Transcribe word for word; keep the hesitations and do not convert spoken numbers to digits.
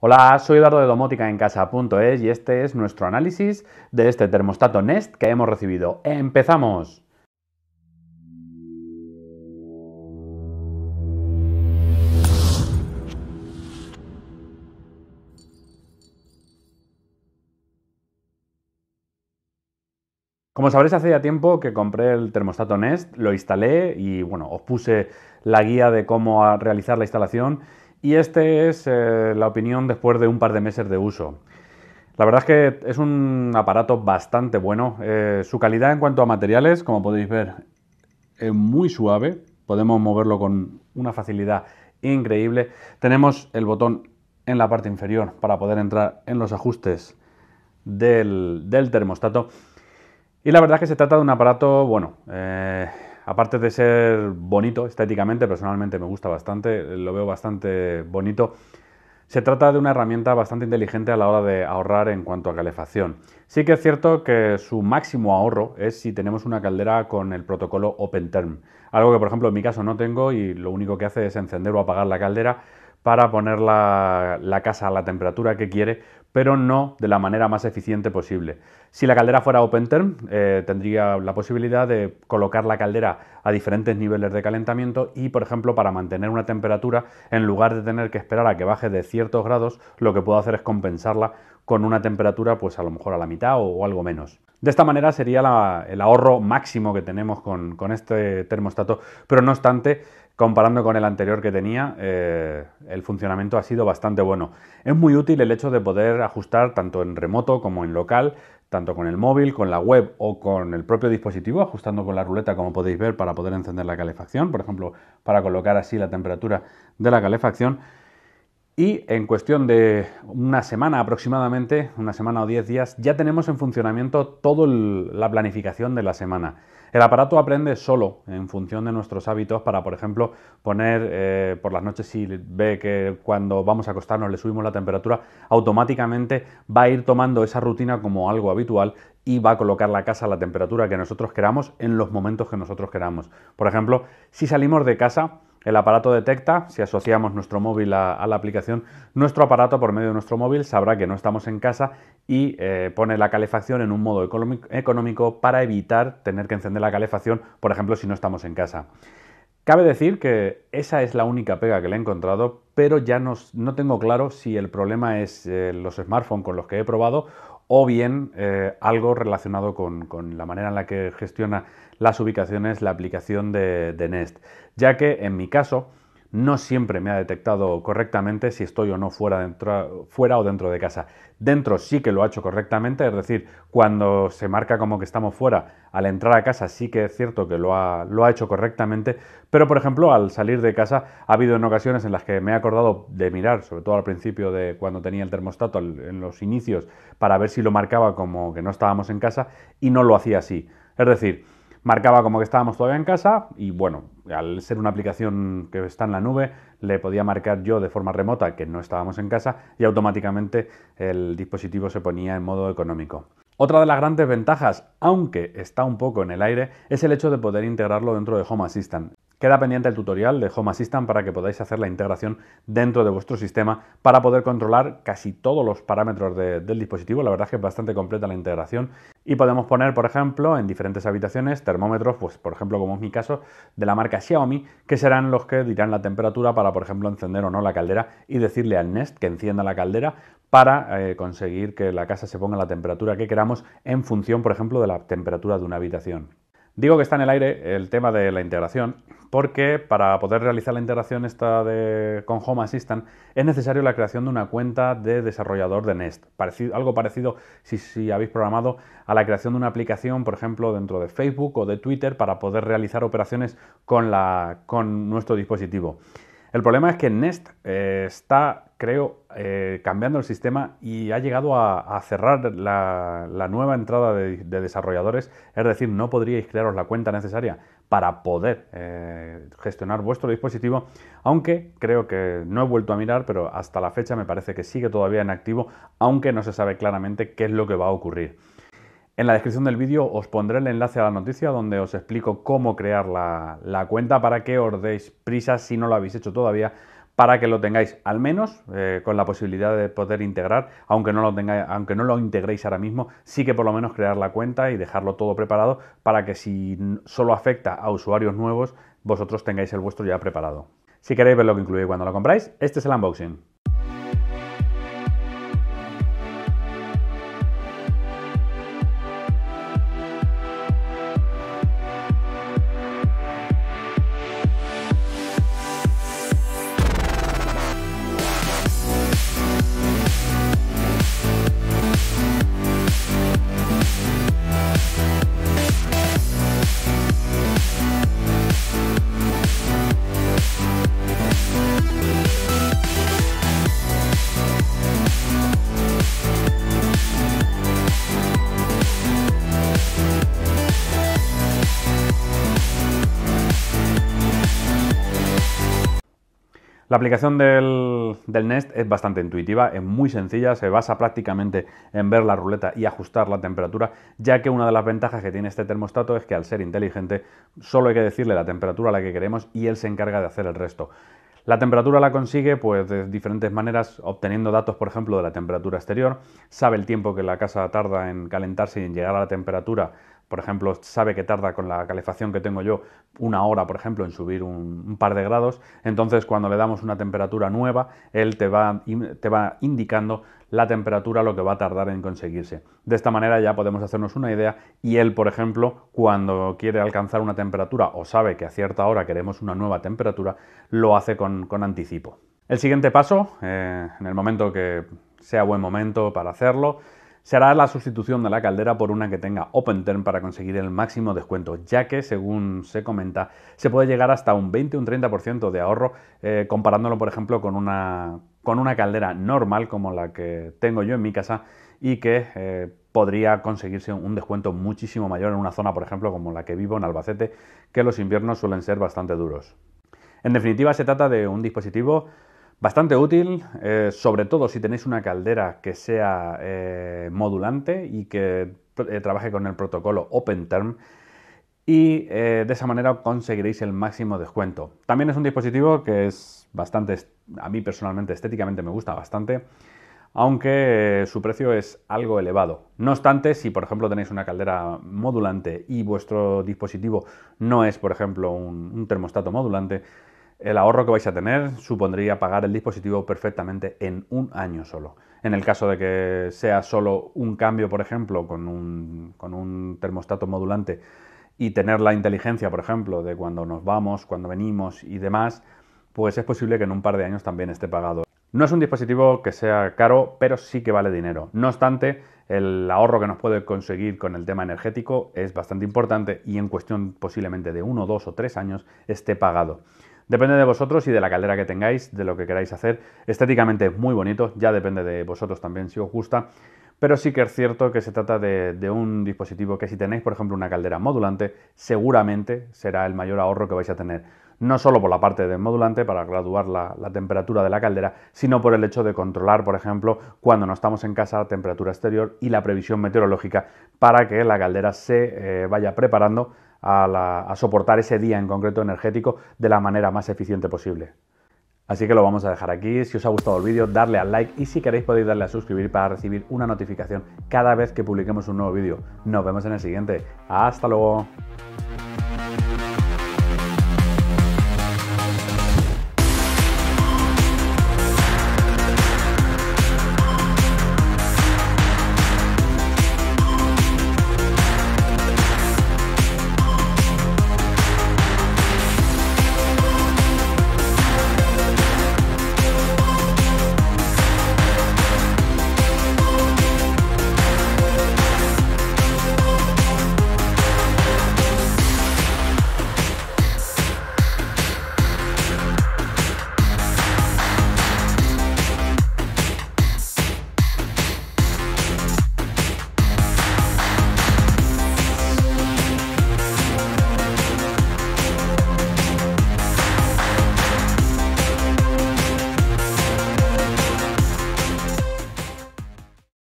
Hola, soy Eduardo de domótica en casa punto es y este es nuestro análisis de este termostato Nest que hemos recibido. ¡Empezamos! Como sabréis, hace ya tiempo que compré el termostato Nest, lo instalé y bueno, os puse la guía de cómo realizar la instalación y este es eh, la opinión después de un par de meses de uso. La verdad es que es un aparato bastante bueno. Eh, su calidad en cuanto a materiales, como podéis ver, es muy suave. Podemos moverlo con una facilidad increíble. Tenemos el botón en la parte inferior para poder entrar en los ajustes del, del termostato. Y la verdad es que se trata de un aparato, bueno, eh, aparte de ser bonito estéticamente, personalmente me gusta bastante, lo veo bastante bonito. Se trata de una herramienta bastante inteligente a la hora de ahorrar en cuanto a calefacción. Sí que es cierto que su máximo ahorro es si tenemos una caldera con el protocolo OpenTherm. Algo que, por ejemplo, en mi caso no tengo y lo único que hace es encender o apagar la caldera para poner la, la casa a la temperatura que quiere, pero no de la manera más eficiente posible. Si la caldera fuera OpenTherm, eh, tendría la posibilidad de colocar la caldera a diferentes niveles de calentamiento y, por ejemplo, para mantener una temperatura, en lugar de tener que esperar a que baje de ciertos grados, lo que puedo hacer es compensarla con una temperatura, pues a lo mejor a la mitad o, o algo menos. De esta manera sería la, el ahorro máximo que tenemos con, con este termostato, pero no obstante, comparando con el anterior que tenía, eh, el funcionamiento ha sido bastante bueno. Es muy útil el hecho de poder ajustar tanto en remoto como en local, tanto con el móvil, con la web o con el propio dispositivo, ajustando con la ruleta, como podéis ver, para poder encender la calefacción, por ejemplo, para colocar así la temperatura de la calefacción. Y en cuestión de una semana aproximadamente, una semana o diez días, ya tenemos en funcionamiento toda la planificación de la semana. El aparato aprende solo en función de nuestros hábitos para, por ejemplo, poner eh, por las noches, si ve que cuando vamos a acostarnos le subimos la temperatura, automáticamente va a ir tomando esa rutina como algo habitual y va a colocar la casa a la temperatura que nosotros queramos en los momentos que nosotros queramos. Por ejemplo, si salimos de casa, el aparato detecta, si asociamos nuestro móvil a, a la aplicación, nuestro aparato por medio de nuestro móvil sabrá que no estamos en casa y eh, pone la calefacción en un modo económico para evitar tener que encender la calefacción, por ejemplo, si no estamos en casa. Cabe decir que esa es la única pega que le he encontrado, pero ya no, no tengo claro si el problema es eh, los smartphones con los que he probado o bien eh, algo relacionado con, con la manera en la que gestiona las ubicaciones la aplicación de, de Nest, ya que en mi caso no siempre me ha detectado correctamente si estoy o no fuera, dentro, fuera o dentro de casa. Dentro sí que lo ha hecho correctamente, es decir, cuando se marca como que estamos fuera, al entrar a casa sí que es cierto que lo ha, lo ha hecho correctamente, pero por ejemplo al salir de casa ha habido en ocasiones en las que me he acordado de mirar, sobre todo al principio de cuando tenía el termostato, en los inicios, para ver si lo marcaba como que no estábamos en casa y no lo hacía así. Es decir, marcaba como que estábamos todavía en casa y bueno, al ser una aplicación que está en la nube, le podía marcar yo de forma remota que no estábamos en casa y automáticamente el dispositivo se ponía en modo económico. Otra de las grandes ventajas, aunque está un poco en el aire, es el hecho de poder integrarlo dentro de Home Assistant. Queda pendiente el tutorial de Home Assistant para que podáis hacer la integración dentro de vuestro sistema para poder controlar casi todos los parámetros de, del dispositivo. La verdad es que es bastante completa la integración y podemos poner, por ejemplo, en diferentes habitaciones termómetros, pues por ejemplo, como es mi caso, de la marca Xiaomi, que serán los que dirán la temperatura para, por ejemplo, encender o no la caldera y decirle al Nest que encienda la caldera para eh, conseguir que la casa se ponga a la temperatura que queramos en función, por ejemplo, de la temperatura de una habitación. Digo que está en el aire el tema de la integración porque para poder realizar la integración esta de, con Home Assistant es necesario la creación de una cuenta de desarrollador de Nest. Parecido, algo parecido si, si habéis programado a la creación de una aplicación, por ejemplo, dentro de Facebook o de Twitter para poder realizar operaciones con, la, con nuestro dispositivo. El problema es que Nest eh, está, creo, eh, cambiando el sistema y ha llegado a, a cerrar la, la nueva entrada de, de desarrolladores, es decir, no podríais crearos la cuenta necesaria para poder eh, gestionar vuestro dispositivo, aunque creo que no he vuelto a mirar, pero hasta la fecha me parece que sigue todavía en activo, aunque no se sabe claramente qué es lo que va a ocurrir. En la descripción del vídeo os pondré el enlace a la noticia donde os explico cómo crear la, la cuenta para que os deis prisa si no lo habéis hecho todavía para que lo tengáis al menos eh, con la posibilidad de poder integrar, aunque no lo tengáis, aunque no lo integréis ahora mismo, sí que por lo menos crear la cuenta y dejarlo todo preparado para que si solo afecta a usuarios nuevos, vosotros tengáis el vuestro ya preparado. Si queréis ver lo que incluye cuando lo compráis, este es el unboxing. La aplicación del, del Nest es bastante intuitiva, es muy sencilla, se basa prácticamente en ver la ruleta y ajustar la temperatura, ya que una de las ventajas que tiene este termostato es que al ser inteligente solo hay que decirle la temperatura a la que queremos y él se encarga de hacer el resto. La temperatura la consigue pues de diferentes maneras, obteniendo datos, por ejemplo, de la temperatura exterior, sabe el tiempo que la casa tarda en calentarse y en llegar a la temperatura. Por ejemplo, sabe que tarda con la calefacción que tengo yo una hora, por ejemplo, en subir un, un par de grados. Entonces, cuando le damos una temperatura nueva, él te va, te va indicando la temperatura, lo que va a tardar en conseguirse. De esta manera ya podemos hacernos una idea y él, por ejemplo, cuando quiere alcanzar una temperatura o sabe que a cierta hora queremos una nueva temperatura, lo hace con, con anticipo. El siguiente paso, eh, en el momento que sea buen momento para hacerlo, será la sustitución de la caldera por una que tenga OpenTherm para conseguir el máximo descuento, ya que, según se comenta, se puede llegar hasta un veinte o un treinta por ciento de ahorro eh, comparándolo, por ejemplo, con una, con una caldera normal como la que tengo yo en mi casa y que eh, podría conseguirse un descuento muchísimo mayor en una zona, por ejemplo, como la que vivo en Albacete, que los inviernos suelen ser bastante duros. En definitiva, se trata de un dispositivo bastante útil, eh, sobre todo si tenéis una caldera que sea eh, modulante y que eh, trabaje con el protocolo OpenTherm y eh, de esa manera conseguiréis el máximo descuento. También es un dispositivo que es bastante, a mí personalmente estéticamente me gusta bastante, aunque eh, su precio es algo elevado. No obstante, si por ejemplo tenéis una caldera modulante y vuestro dispositivo no es, por ejemplo, un, un termostato modulante, el ahorro que vais a tener supondría pagar el dispositivo perfectamente en un año solo. En el caso de que sea solo un cambio, por ejemplo, con un, con un termostato modulante y tener la inteligencia, por ejemplo, de cuando nos vamos, cuando venimos y demás, pues es posible que en un par de años también esté pagado. No es un dispositivo que sea caro, pero sí que vale dinero. No obstante, el ahorro que nos puede conseguir con el tema energético es bastante importante y en cuestión posiblemente de uno, dos o tres años esté pagado. Depende de vosotros y de la caldera que tengáis, de lo que queráis hacer. Estéticamente es muy bonito, ya depende de vosotros también si os gusta, pero sí que es cierto que se trata de, de un dispositivo que si tenéis, por ejemplo, una caldera modulante, seguramente será el mayor ahorro que vais a tener. No solo por la parte del modulante, para graduar la, la temperatura de la caldera, sino por el hecho de controlar, por ejemplo, cuando no estamos en casa, temperatura exterior y la previsión meteorológica para que la caldera se eh, vaya preparando A, la, a soportar ese día en concreto energético de la manera más eficiente posible. Así que lo vamos a dejar aquí. Si os ha gustado el vídeo, darle al like y si queréis podéis darle a suscribir para recibir una notificación cada vez que publiquemos un nuevo vídeo. Nos vemos en el siguiente. ¡Hasta luego!